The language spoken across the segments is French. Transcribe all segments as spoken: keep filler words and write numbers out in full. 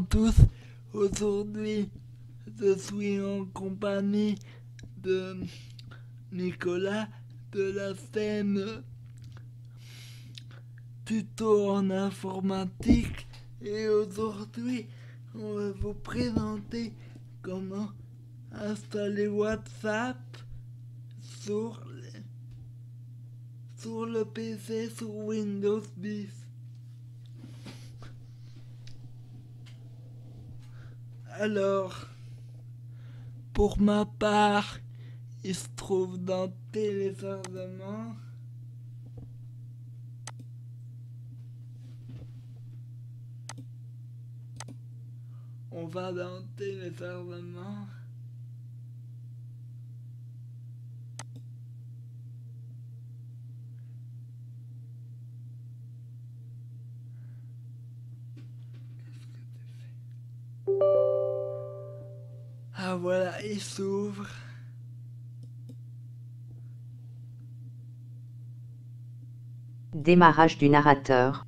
tous, aujourd'hui je suis en compagnie de Nicolas de la chaîne Tuto en informatique et aujourd'hui on va vous présenter comment installer WhatsApp sur, les, sur le P C sur Windows dix. Alors, pour ma part, il se trouve dans téléchargement. On va dans téléchargement. Ah voilà, il s'ouvre. Démarrage du narrateur.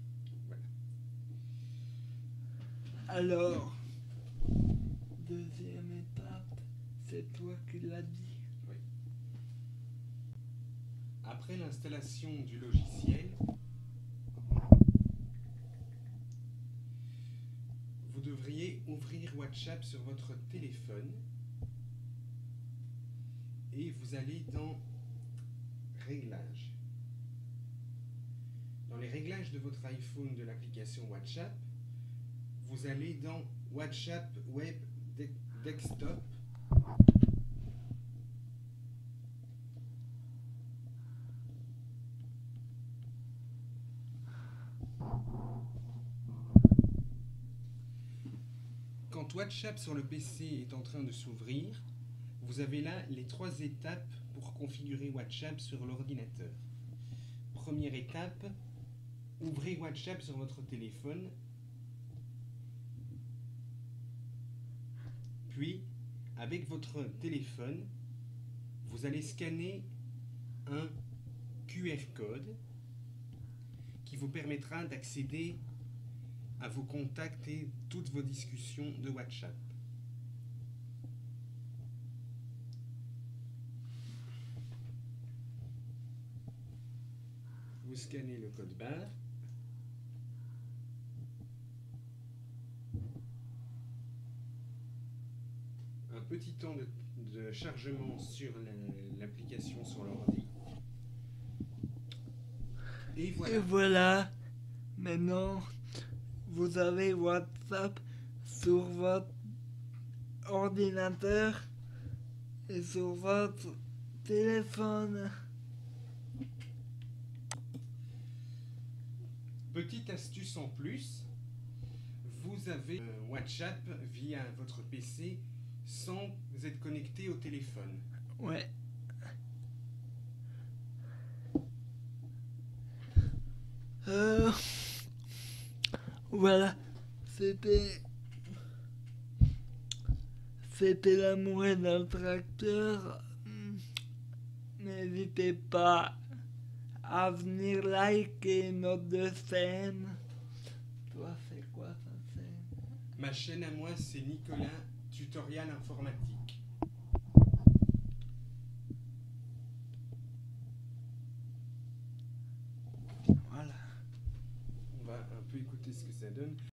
Alors, deuxième étape, c'est toi qui l'as dit. Oui. Après l'installation du logiciel, vous devriez ouvrir WhatsApp sur votre téléphone et vous allez dans Réglages. Dans les réglages de votre iPhone de l'application WhatsApp, vous allez dans WhatsApp Web de Desktop. Quand WhatsApp sur le P C est en train de s'ouvrir, vous avez là les trois étapes pour configurer WhatsApp sur l'ordinateur. Première étape, ouvrez WhatsApp sur votre téléphone. Puis, avec votre téléphone, vous allez scanner un Q R code qui vous permettra d'accéder à vos contacts et toutes vos discussions de WhatsApp. Vous scannez le code barre. Un petit temps de, de chargement sur l'application sur l'ordi. Et voilà. Et voilà, maintenant vous avez WhatsApp sur votre ordinateur et sur votre téléphone. Petite astuce en plus, vous avez euh, WhatsApp via votre P C sans être connecté au téléphone. Ouais. Euh, voilà, c'était c'était l'amour d'un tracteur. N'hésitez pas à venir liker notre chaîne. Toi, c'est quoi ta chaîne? Ma chaîne à moi, c'est Nicolas Tutorial Informatique. Voilà. On va un peu écouter ce que ça donne.